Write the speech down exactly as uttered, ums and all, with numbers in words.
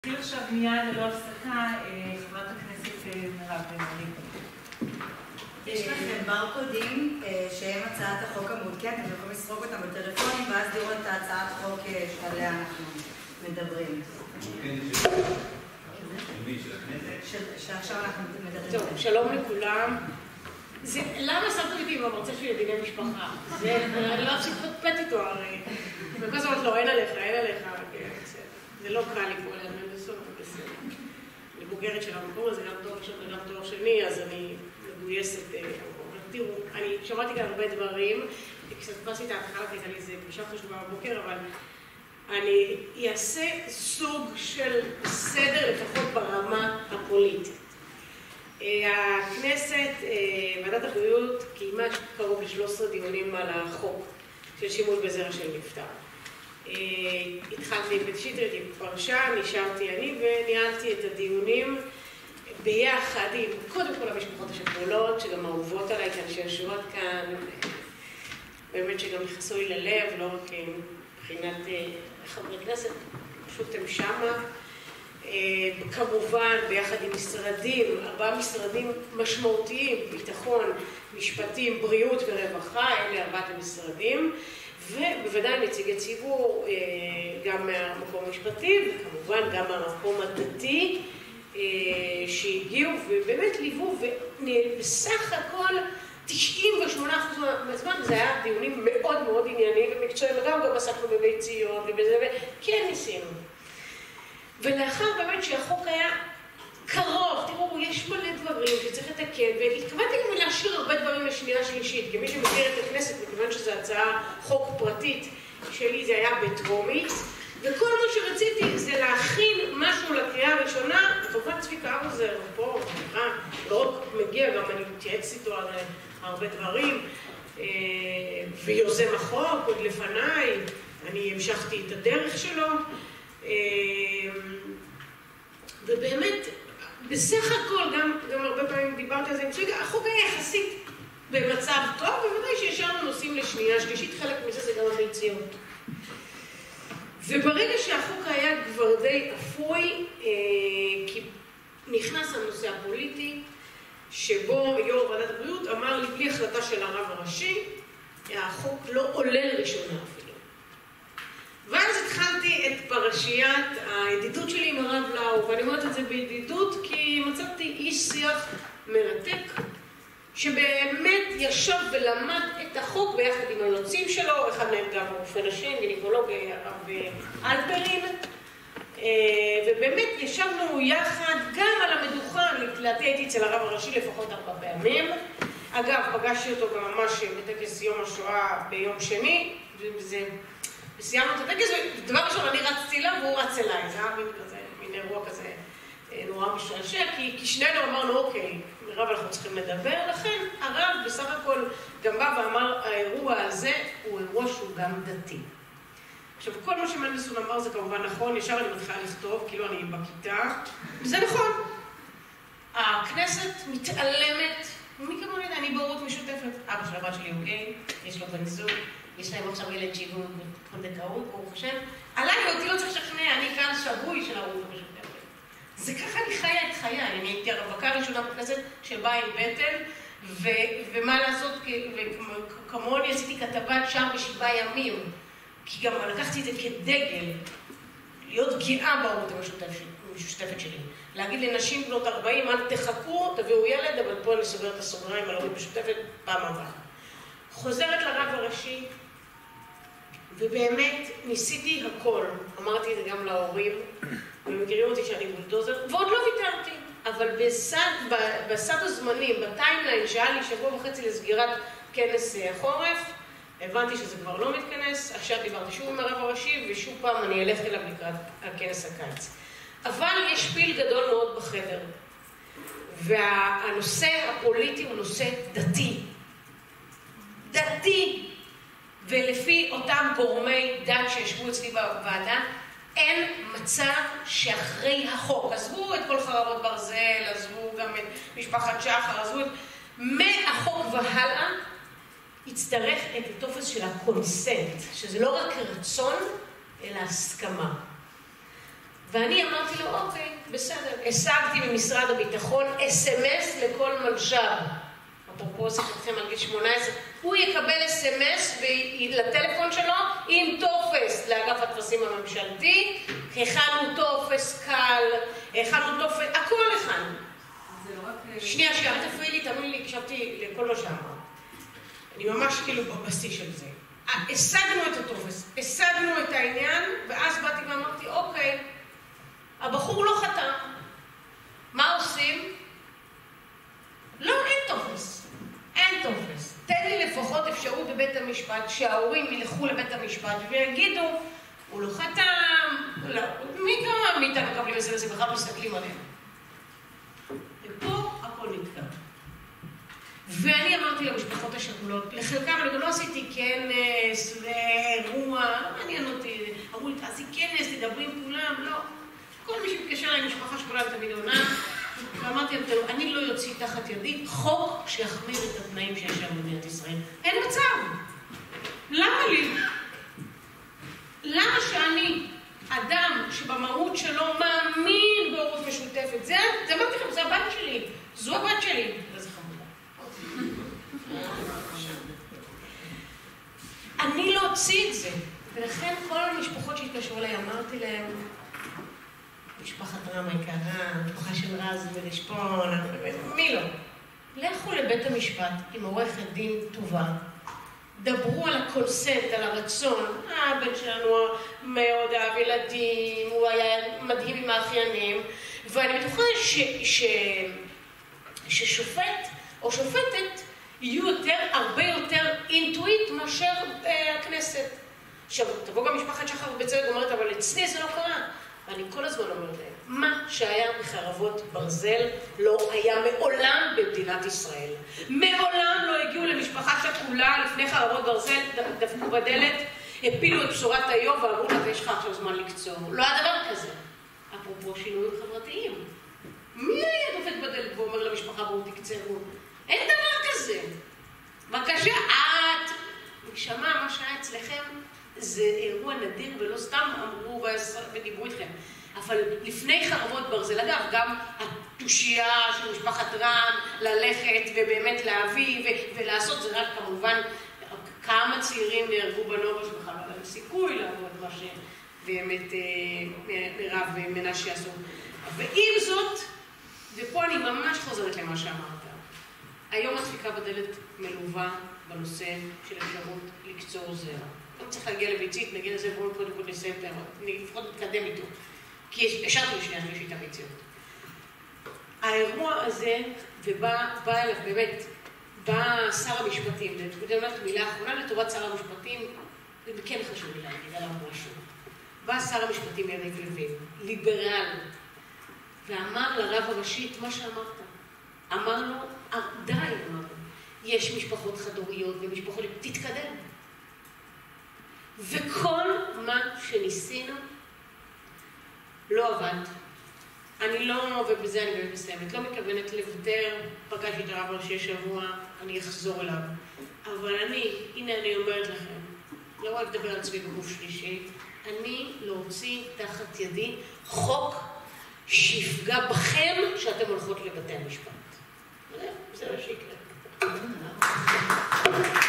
נתחיל עכשיו מיד ללא הפסקה, חברת הכנסת מירב בן ארי. יש לכם ברקודים שהם הצעת החוק המעודכנת, אתם יכולים לסרוק אותם בטלפונים ואז לראות את הצעת החוק שעליה אנחנו מדברים. שעכשיו אנחנו מדברים. טוב, שלום לכולם. למה שמת אותי במרצה של ידיני משפחה? אני לא אפסיק לפטפט איתו הרי. וכל זאת אומרת, לא, אין עליך, אין עליך. זה לא קל לי פה ליד מנדסון, אבל בסדר. אני בוגרת של המקום הזה, גם תואר ראשון וגם תואר שני, אז אני מגויסת. תראו, אני שמעתי כאן הרבה דברים, קצת באסתי את ההתחלה, הייתה לי איזה פגישה חשובה בבוקר, אבל אני אעשה סוג של סדר לפחות ברמה הפוליטית. הכנסת, ועדת הבריאות, קיימה קרוב ל-שלושה עשר דיונים על החוק של שימוש בזרע של נפטר. התחלתי עם שטרית עם פרשה, נשארתי אני וניהלתי את הדיונים ביחד עם קודם כל המשפחות השכולות, שגם אהובות עליי כאן שיושבות כאן, באמת שגם נכנסו לי ללב, לא רק מבחינת חברי כנסת, פשוט הם שמה. כמובן ביחד עם משרדים, ארבעה משרדים משמעותיים, ביטחון, משפטים, בריאות ורווחה, אלה ארבעת המשרדים, ובוודאי נציגי ציבור גם מהמקום המשפטי וכמובן גם מהמקום הדתי שהגיעו ובאמת ליוו, ובסך הכל תשעים ושמונה אחוז מהזמן זה היה דיונים מאוד מאוד ענייניים ומקצועיים, וגם גם עסקנו בביציות ובזה, וכן ניסינו. ולאחר באמת שהחוק היה קרוב, תראו, יש מלא דברים שצריך לתקן, והתכוונתי גם להשאיר הרבה דברים לשנייה שלישית, כמי שמכיר את הכנסת, מכיוון שזו הצעה חוק פרטית שלי, זה היה בטרומית, וכל מה שרציתי זה להכין משהו לקריאה הראשונה, וכמובן צביקה האוזר, פה, לא רק מגיע, גם אני מתייעץ איתו על הרבה דברים, ויוזם החוק עוד לפניי, אני המשכתי את הדרך שלו, ובאמת, בסך הכל, גם, גם הרבה פעמים דיברתי על זה, החוק היה יחסית במצב טוב, ובוודאי שישרנו נושאים לשנייה שלישית, חלק מזה זה גם הביציות. וברגע שהחוק היה כבר די אפוי, כי נכנס הנושא הפוליטי, שבו יו"ר ועדת הבריאות אמר לי, בלי החלטה של הרב הראשי, החוק לא עולה לראשונה אפילו. ואז התחלתי את פרשיית הידידות שלי עם הרב לאו, ואני אומרת את זה בידידות כי מצאתי איש שיח מרתק, שבאמת ישב ולמד את החוק ביחד עם היועצים שלו, אחד מהם גם רופא נשים, גינקולוג הרב אלפרין, ובאמת ישבנו יחד גם על המדוכה, לדעתי הייתי אצל הרב הראשי לפחות ארבע פעמים, אגב פגשתי אותו גם ממש בטקס יום השואה ביום שני, וזה... וסיימנו את הטקס, ודבר ראשון אני רצתי לה והוא רץ אליי, זה היה מין כזה, מין אירוע כזה נורא משעשע, כי, כי שנינו אמרנו, אוקיי, רב אנחנו צריכים לדבר, לכן הרב בסך הכל גם בא ואמר, האירוע הזה הוא אירוע שהוא גם דתי. עכשיו, כל מה שמנדסון אמר זה כמובן נכון, ישר אני מתחילה לכתוב, כאילו אני בכיתה, וזה נכון. הכנסת מתעלמת, מי כמוני, אני בהורות משותפת, אבא של הבת שלי הוא גיי, יש לו בן זוג, יש להם עכשיו ילד שיגעו בפונדקאות, ברוך השם. עליי ואותי לא צריך לשכנע, אני כאן שבוי של ההורות המשותפת. זה ככה אני חיה את חיי, אני הייתי הרווקה הראשונה בכנסת שבאה עם בטן, ומה לעשות, וכמוני עשיתי כתבת שם בשבעה ימים, כי גם לקחתי את זה כדגל, להיות גאה בהורות המשותפת שלי. להגיד לנשים בנות ארבעים, אל תחכו, תביאו ילד, אבל פה אני סוגרת את הסוגריים על ההורות המשותפת פעם הבאה. חוזרת לרב הראשי, ובאמת ניסיתי הכל, אמרתי את זה גם להורים, ומכירים אותי שאני בולדוזר, ועוד לא ויתרתי, אבל בסד, בסד הזמנים, בטיימליין שהיה לי שבוע וחצי לסגירת כנס החורף, הבנתי שזה כבר לא מתכנס, עכשיו דיברתי שוב עם הרב הראשי, ושוב פעם אני אלך אליו לקראת הכנס הקיץ. אבל יש פיל גדול מאוד בחדר, והנושא הפוליטי הוא נושא דתי. דתי, ולפי אותם גורמי דת שישבו אצלי בוועדה, אין מצב שאחרי החוק, עזבו את כל חרבות ברזל, עזבו גם את משפחת שחר, עזבו את... מהחוק והלאה, יצטרך את הטופס של הקונסנט, שזה לא רק רצון, אלא הסכמה. ואני אמרתי לו, אוקיי, בסדר. השגתי ממשרד הביטחון אס אם אס לכל מלש"ב. אפרופו שיחתכם על גיל שמונה עשרה, הוא יקבל אס אם אס לטלפון שלו עם טופס לאגף הטפסים הממשלתי, הכנו טופס קל, הכנו טופס, הכל הכנו. שנייה, שנייה, אל תפריעי לי, תאמין לי, הקשבתי לכל מה שאמרת. אני ממש כאילו בבסיס של זה. השגנו את הטופס, השגנו את העניין, ואז באתי ואמרתי, אוקיי, הבחור לא חתם. מה עושים? לא, אין טופס. אין טופס. תן לי לפחות אפשרות בבית המשפט, שההורים ילכו לבית המשפט ויגידו, הוא לא חתם, לא, מי כמה מאיתנו מקבלים את זה וזה בכלל מסתכלים עליהם. ופה הכל נתקע. ואני אמרתי למשפחות השכולות, לחלקם אני גם לא עשיתי כנס ואירוע, לא מעניין אותי, אמרו לי, תעשי כנס, תדברי עם כולם, לא. כל מי שמתקשר אליי משפחה שכולה תמיד עונה, ואמרתי להם, אני לא יוציא תחת ידי חוק שיחמיר את התנאים שיש שם במדינת ישראל. אין מצב. למה לי? למה שאני, אדם שבמהות שלו מאמין בהורות משותפת, זה, זה אמרתי לכם, זה הבת שלי, זו הבת שלי. איזה חמודה. אני לא אוציא את זה. ולכן כל המשפחות שהתקשרו אליי, אמרתי להם, משפחת רם היקרה, משפחה של רז ולשפון, מי לא? לכו לבית המשפט עם עורכת דין טובה, דברו על הקונסנט, על הרצון, הבן שלנו מאוד אהב ילדים, הוא היה מדהים עם האחיינים, ואני בטוחה ש, ש, ששופט או שופטת יהיו יותר, הרבה יותר אינטואיט מאשר אה, הכנסת. עכשיו, תבוא גם משפחת שחר בצדק אומרת, אבל אצלי זה לא קרה. אני כל הזמן אומרת להם, מה שהיה בחרבות ברזל לא היה מעולם במדינת ישראל. מעולם לא הגיעו למשפחה שכולה לפני חרבות ברזל, דפקו בדלת, הפילו את בשורת היום ואמרו לה, יש לך עכשיו זמן לקצור. לא היה דבר כזה. אפרופו שינויים חברתיים. מי היה דופק בדלת ואומר למשפחה, בואו תקצרו? אין דבר כזה. בבקשה, את, נשמע, מה שהיה אצלכם, זה אירוע נדיר ולא סתם אמרו ודיברו איתכם. אבל לפני חרבות ברזל, אגב, גם התושייה של משפחת רם, ללכת ובאמת להביא ולעשות, זה רק כמובן כמה צעירים נהרגו בנובה שבכלל לא היה סיכוי לעבוד מה שבאמת מירב ומנשה עשו. ועם זאת, ופה אני ממש חוזרת למה שאמרת, היום הדפיקה בדלת מלווה בנושא של אפשרות לקצור זרע. לא צריך להגיע לביצית, נגיע לזה, בואו קודם כל נסיים את הרעיון, אני לפחות מתקדם איתו, כי השארתי לשנייה שלישית הביציות. האירוע הזה, ובא אליו באמת, בא שר המשפטים, אני אומרת מילה אחרונה לטובת שר המשפטים, וכן חשוב לי להגיד עליו משהו. בא שר המשפטים יריב לוין, ליברל, ואמר לרב הראשי את מה שאמרת. אמר לו, די, אמר לו, יש משפחות חד-הוריות ומשפחות, תתקדם. וכל מה שניסינו לא עבד. אני לא, ובזה אני באמת מסיימת, לא מכוונת לוותר, פגשתי את הרב הראשי שבוע, אני אחזור אליו. אבל אני, הנה אני אומרת לכם, לא רק לדבר על עצמי בגוף שלישי, אני להוציא תחת ידי חוק שיפגע בכם שאתם הולכות לבתי המשפט. זה מה שיקרה.